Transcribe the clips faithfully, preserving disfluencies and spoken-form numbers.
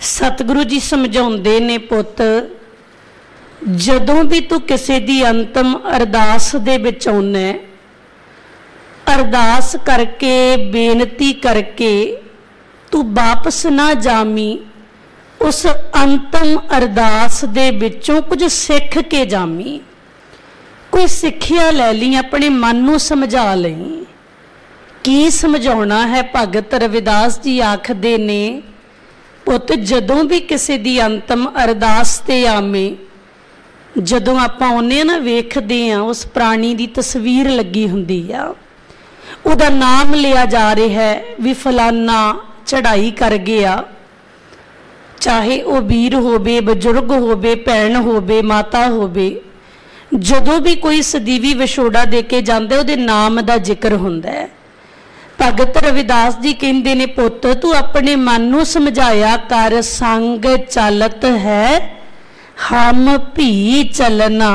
सतगुरु जी समझाउंदे ने पुत, जदों भी तू किसी दी अंतिम अरदास दे विच आउंदा, अरदास करके बेनती करके तू वापस ना जामी, उस अंतिम अरदास दे विचों कुछ सिख के जामी। कोई सिक्ख्या लै ली, अपने मन नूं समझा लई। की समझाउणा है? भगत रविदास जी आखदे ने, पुत जदों भी किसी दी अंतिम अरदास ते आवे, जदों आपां आउंदे ना वेखदे आ उस प्राणी दी तस्वीर लगी हुंदी आ, उहदा नाम लिया जा रहा है भी फलाना चढ़ाई कर गया, चाहे वह वीर होवे, बजुर्ग होवे, भैन होवे, माता होवे। जदों भी कोई सदीवी विछोड़ा दे के जांदा उहदे नाम दा जिक्र हुंदा है। भगत रविदास जी कहंदे ने, पुत तू अपने मन नूं समझाया कर, संग चलत है हम भी चलना,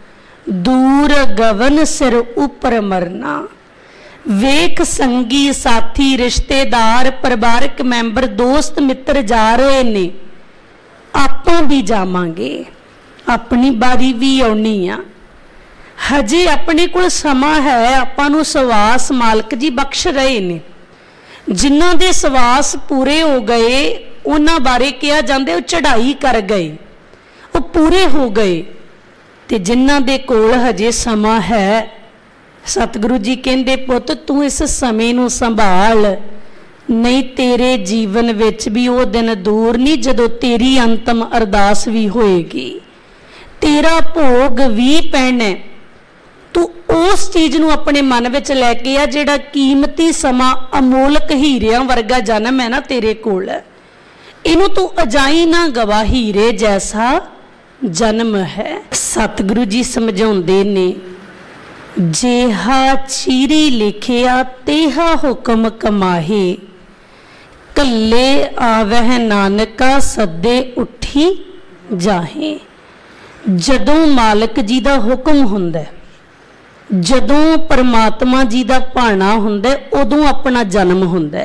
दूर गवन सिर उपर मरना। वेख संगी साथी रिश्तेदार परिवारक मैंबर दोस्त मित्र जा रहे ने, आपां भी जावांगे, अपनी बारी भी आउणी आ। हजे अपने कोल समा है, आपां नूं सवास मालक जी बख्श रहे ने। जिन्हां दे सवास पूरे हो गए उन्हां बारे कहा जांदे वो चढ़ाई कर गए, वो पूरे हो गए। ते जिन्हां दे कोल हजे समा है, सतगुरु जी कहंदे पुत तू इस समय नूं संभाल, नहीं तेरे जीवन विच भी वो दिन दूर नहीं जदों तेरी अंतिम अरदास भी होएगी, तेरा भोग भी पैना। तू उस चीज नूं अपने मन विच लैके आ जिहड़ा कीमती समा अमोलक हीरियां वर्गा जन्म है ना तेरे कोल, इनू तू अजाई ना गवा, हीरे जैसा जन्म है। सतगुरु जी समझाउंदे ने, जेहा चीरी लिखिया तेहा हुक्म कमाहे, कल्ले आवह नानका सदे उठी जाहे। जदों मालक जी दा हुक्म हुंदा, जदों परमात्मा जी दा भाणा हुंदा, उदों अपना जन्म हुंदा।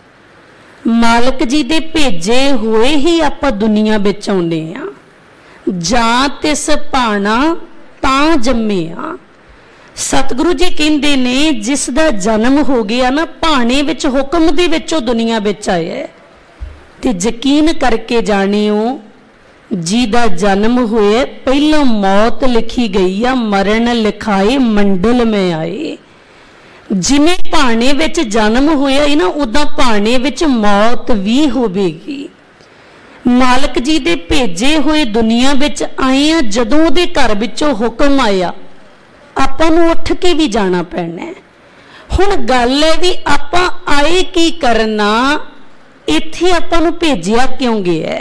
मालक जी दे भेजे होए ही आपां दुनिया विच आउंदे आ, जां तिस भाणा तां जम्मे आ। सतगुरु जी कहंदे ने, जिस दा जन्म हो गया ना भाणे विच हुक्म दे विचों दुनिया विच आया, ते यकीन करके जाणियो जी दा जन्म हुए पहलों मौत लिखी गई आ, मरण लिखाए मंडल में आए। जिन्हें भाणे विच जन्म होया ही ना उदा भाणे विच मौत भी होवेगी। मालक जी दे भेजे हुए दुनिया विच आए आ, जदों उहदे घर विचों हुक्म आया आपां नूं उठ के भी जाना पैना। हुण गल है भी आपां आए की करना, इत्थे आपां नूं भेजिया क्यों गया।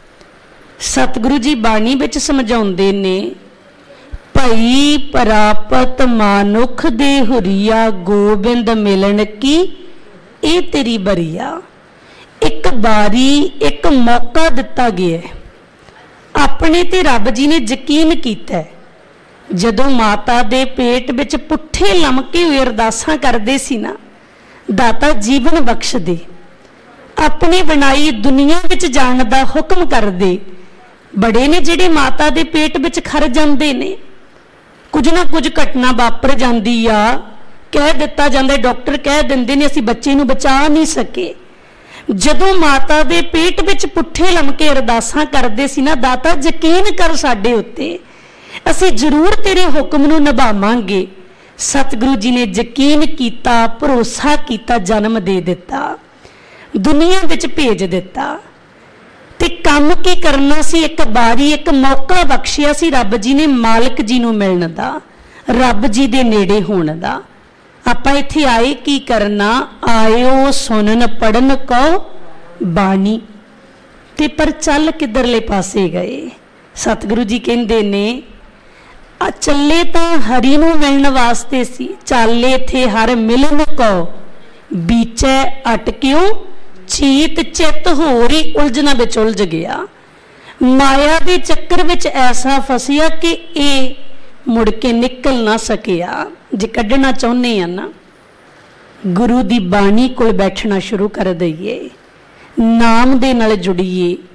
सतगुरु जी बाणी विच समझाउंदे ने, भई प्रापत मानुख दे हुरिया, गोबिंद मिलन की ए तेरी बरिया। एक बारी एक मौका दिता गया, अपने ते रब जी ने यकीन किया। जदों माता दे पेट विच पुठे लमके हुए अरदासां करदे सी ना, दाता जीवन बख्श दे, अपनी बनाई दुनिया विच जाण दा हुक्म कर दे। बड़े ने जिहड़े माता दे पेट विच खर जांदे ने, कुछ ना कुछ घटना वापर जांदी आ, कह दिता जांदा, डॉक्टर कह दिंदे ने असीं बच्चे नूं बचा नहीं सके। जदों माता दे पेट विच पुठे लमके अरदासां करदे सी ना, दाता यकीन कर साडे उत्ते, असीं जरूर तेरे हुक्म नूं निभावांगे। सतगुरु जी ने यकीन किया, भरोसा किया, जन्म दे दिता, दुनिया विच भेज दिता। ते काम की करना सी, एक बारी एक मौका बख्शिया सी रब जी ने मालक जी नूं मिलण दा, रब जी दे नेड़े होण दा। आपां इत्थे आए की करना, आयो सुनन पढ़न कहो बाणी, ते पर चल किधरले पासे गए। सतगुरु जी कहंदे ने, आ चले तां हरि नूं मिलण वास्ते सी, चाले थे हर मिलन कहो, बीचे अटक्यों चीत चित होर ही उलझना विच उलझ गया। माया के चक्कर विच ऐसा फसिया कि ये मुड़ के निकल ना सकिया। जे कढ़ना चाहुंदे आ ना, गुरु की बाणी कोल बैठना शुरू कर दईए, नाम दे नाल जुड़िए,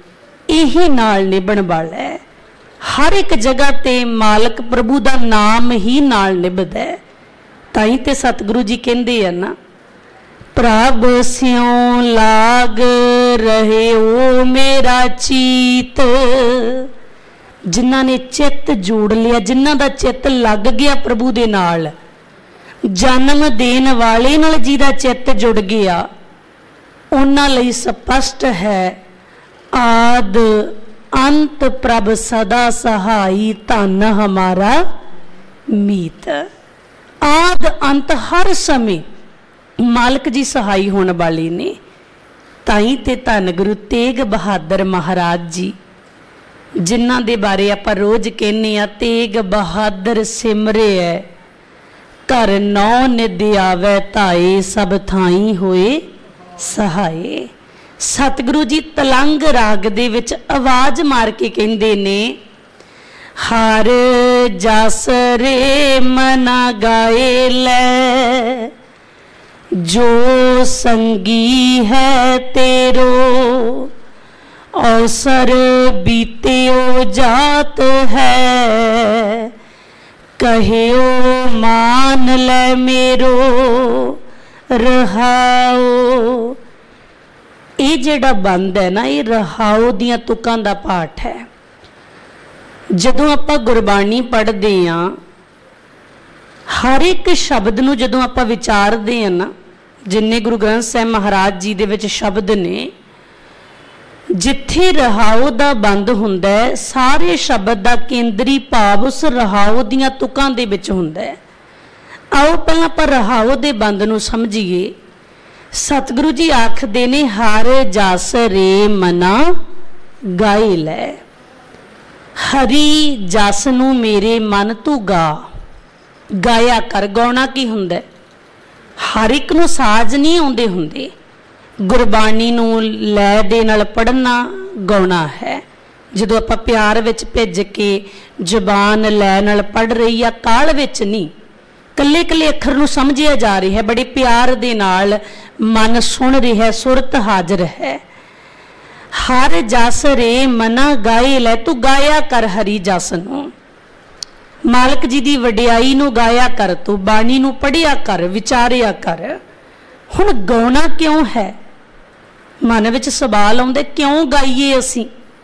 यही नाल निभण वाला है। हर एक जगह ते मालक प्रभु का नाम ही नाल निभदा है। ताई ते सतगुरु जी कहंदे आ ना, प्रभ स्यों लाग रहे ओ मेरा चीत। जिन्हां ने चित्त जोड़ लिया, जिन्हां दा चित्त लग गया प्रभु दे नाल, जन्म देन वाले नाल जिहदा चित्त जुड़ गया, उन्हां लई स्पष्ट है, आद अंत प्रभ सदा सहाई, धन हमारा मीत। आद अंत हर समय मालक जी सहाई होने वाले ने। ताई ते धन गुरु तेग बहादुर महाराज जी, जिन्हां दे बारे आपां रोज कहने आ, तेग बहादुर सिमरे है, घर नौ निध आवे धाए, सब थाई होए सहाय। सतगुरु जी तलंग राग दे विच आवाज मार के कहंदे ने, हर जस रे मना गाए लै, जो संगी है तेरो, अवसर बीते ओ जात है, कहियो मान ले मेरो रहाओ। ये जिहड़ा बंद है ना, ये रहाओ दियां तुकां दा पाठ है। जदों आपां गुरबाणी पढ़दे हां, हर एक शब्द नूं जदों आपां विचारदे हां ना, जिन्ने गुरु ग्रंथ साहिब महाराज जी दे विच शब्द ने, जिथे रहाओ दा बंद हुंदा है, सारे शब्द दा केंद्री भाव उस रहाओ दियां तुकां दे विच हुंदा है। आओ पहलां आपां रहाओ दे बंद नूं समझीए। सतगुरु जी आखदे ने, हर जस रे मना गाए लै। हरी जस नूं मेरे मन तू गा, गाया कर। गाउणा की हुंदा है? हर एक नूं साज नहीं आउंदे हुंदे। गुरबाणी नूं लै दे नाल पढ़ना गाउणा है। जदों आपां प्यार विच भिज के जबान लै नाल पढ़ रही आ, काल विच नहीं, कल्ले कल्ले अखर नूं समझिया जा रही है, बड़े प्यार दे नाल मन सुन रहा है, सुरत हाजिर है। हर जस रे मना गाए लै, तू गाया कर हरी जस नूं, मालक जी दी वडियाई नूं गाया कर, तू बाणी नूं पढ़िया कर, विचारिया कर। हुण गाउणा क्यों है? मन विच सवाल आउंदे, क्यों गाइए असीं?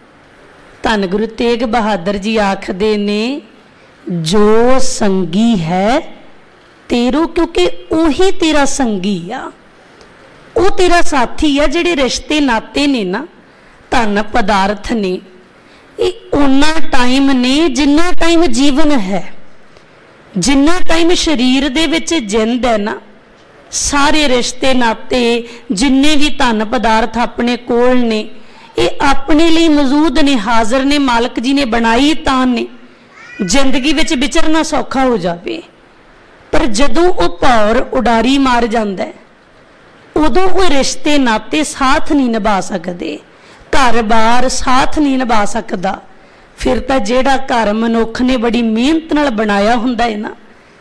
धन गुरु तेग बहादुर जी आखदे ने, जो संगी है तेरो, क्योंकि उही तेरा संगी आ, वो तेरा साथी आ। जिहड़े रिश्ते नाते ने ना, धन पदार्थ ने, ये उन्ना टाइम ने जिन्ना टाइम जीवन है, जिन्ना टाइम शरीर दे विच जिंद है ना, सारे रिश्ते नाते जिन्ने भी धन पदार्थ अपने कोल ने, ये अपने लिए मौजूद ने, हाजिर ने, मालक जी ने बनाई तां ने जिंदगी विच विचरना सौखा हो जाए। पर जदों वो भौर उडारी मार जांदा है, उदों वो रिश्ते नाते साथ नहीं निभा सकते, घर बार साथ नहीं निभा सकता। फिर तो जिहड़ा घर मनुख ने बड़ी मेहनत नाल बनाया हुंदा है ना,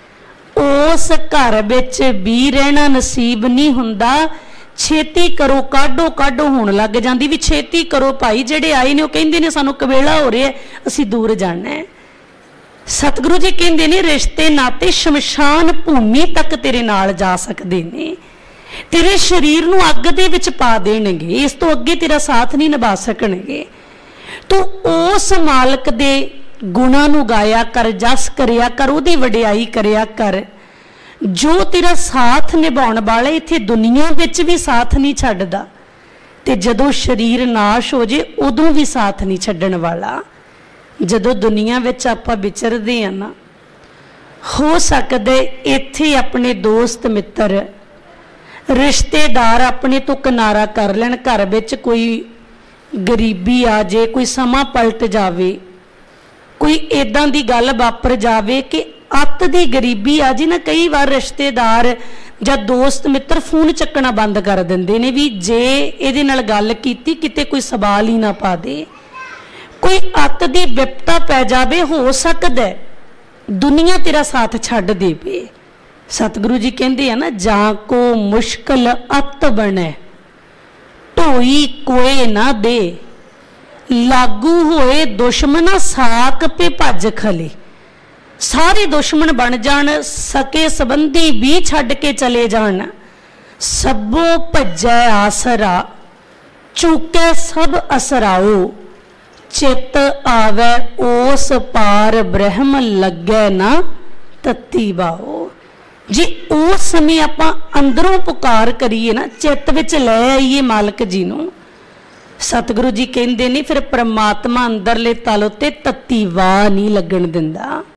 उस घर विच भी रहना नसीब नहीं हुंदा। छेती करो, काढो काढो होण लग जांदी भी छेती करो भाई, जिहड़े आए ने वो कहिंदे ने सानूं कवेला हो रहा है, असीं दूर जाना है। सतगुरु जी कहंदे ने, रिश्ते नाते शमशान भूमि तक तेरे नाल जा सकदे ने, तेरे शरीर नूं अग दे विच पा देणगे, इस तो अगे तेरा साथ नहीं निभा सकणगे। तो उस मालक दे गुणां नूं गाया कर, जस करिया कर, उहदी वडियाई करिया कर, जो तेरा साथ निभाउण वाला इत्थे दुनिया विच भी साथ नहीं छड्डदा, ते जदों शरीर नाश हो जे उदों भी साथ नहीं छड्डण वाला। जदों दुनिया विच आपां विचरदे आ ना, हो सकदा इत्थे अपने दोस्त मित्र रिश्तेदार अपने तो किनारा कर लैण, घर विच कोई गरीबी आ जाए, कोई समा पलट जावे, कोई इदां दी गल वापर जावे कि अत दी गरीबी आ जी ना, कई बार रिश्तेदार जां दोस्त मित्र फोन चकना बंद कर दिंदे ने भी जे इहदे नाल गल कीती किते कोई सवाल ही ना पा दे। कोई अत दी विपता पै जावे, हो सकदा दुनिया तेरा साथ छड्ड देवे। सतगुरु जी कहंदे आ ना, जां को मुश्किल अत बने ढोई कोई ना दे, लागू होए दुश्मना साक पे भज खले। सारे दुश्मन बन जान, सके संबंधी भी छड्ड के चले जान, सबो भजै आसरा चूके सब असराओ। चित आवे ओस पार ब्रह्म लगे ना तत्ती बाओ। जे उस समय आपां अंदरों पुकार करिए ना, चित विच लै आईए मालक जी नूं, सतगुरु जी कहंदे ने फिर परमात्मा अंदरले तल उत्ते तत्ती वाह नहीं लगन दिंदा।